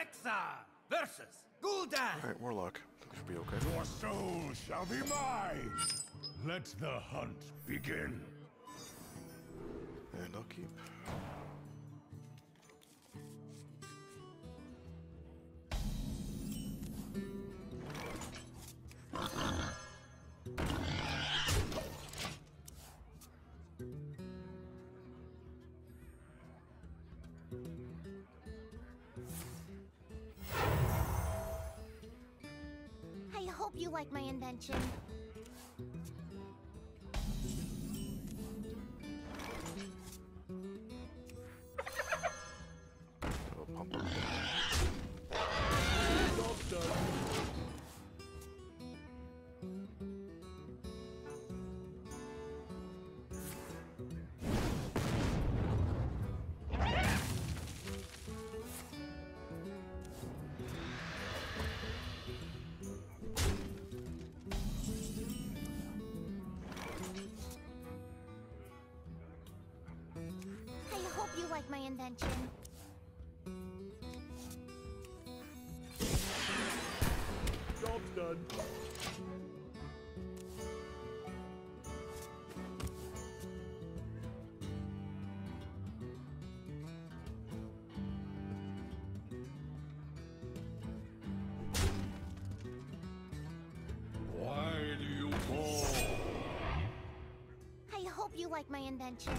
Rexar versus Gul'dan. Alright, Warlock. That should be okay. Your soul shall be mine! Let the hunt begin. And I'll keep. I hope you like my invention. Oh, pump him. I hope you like my invention. Job's done. Why do you call? I hope you like my invention.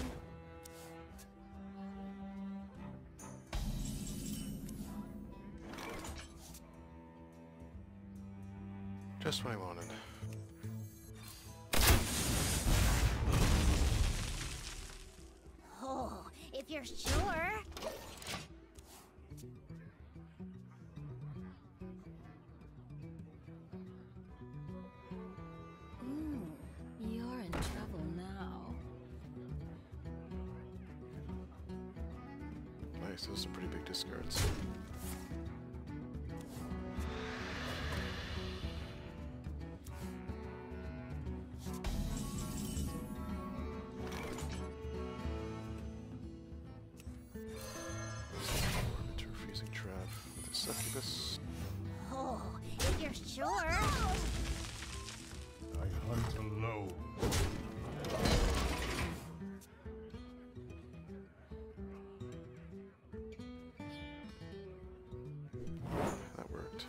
Just what I wanted. Oh, if you're sure. You're in trouble now. Nice, those are some pretty big discards. Orbiter, freezing trap with a succubus. Oh, if you're sure. I hunt alone. That worked.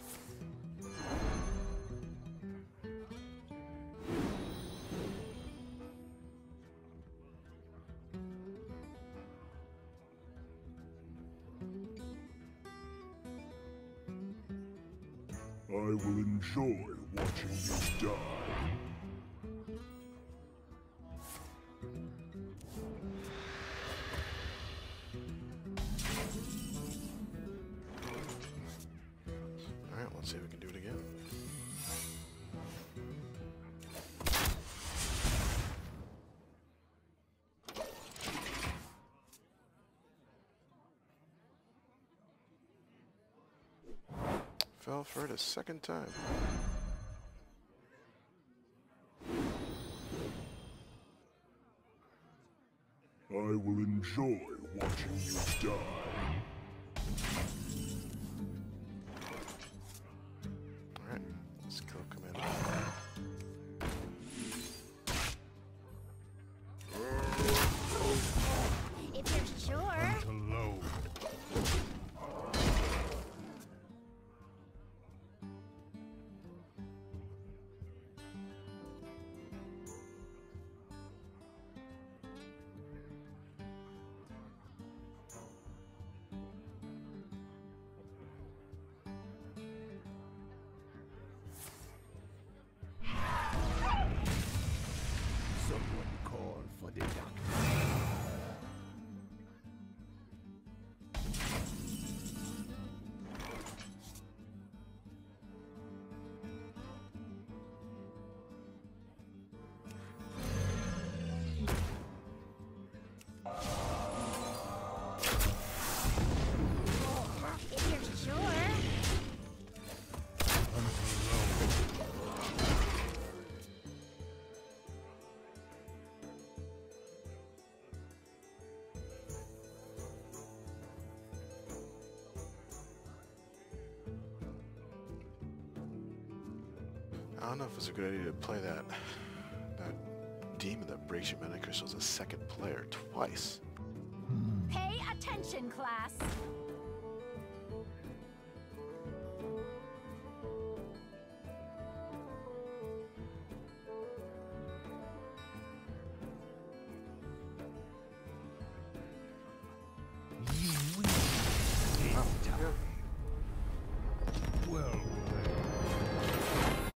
I will enjoy watching you die. Alright, let's see if we can do it again. Fell for it a second time. I will enjoy watching you die. Alright, let's kill Commander. If you're sure. Hunt alone. I don't know if it's a good idea to play that demon that breaks your mana crystals a second player twice. Pay attention, class.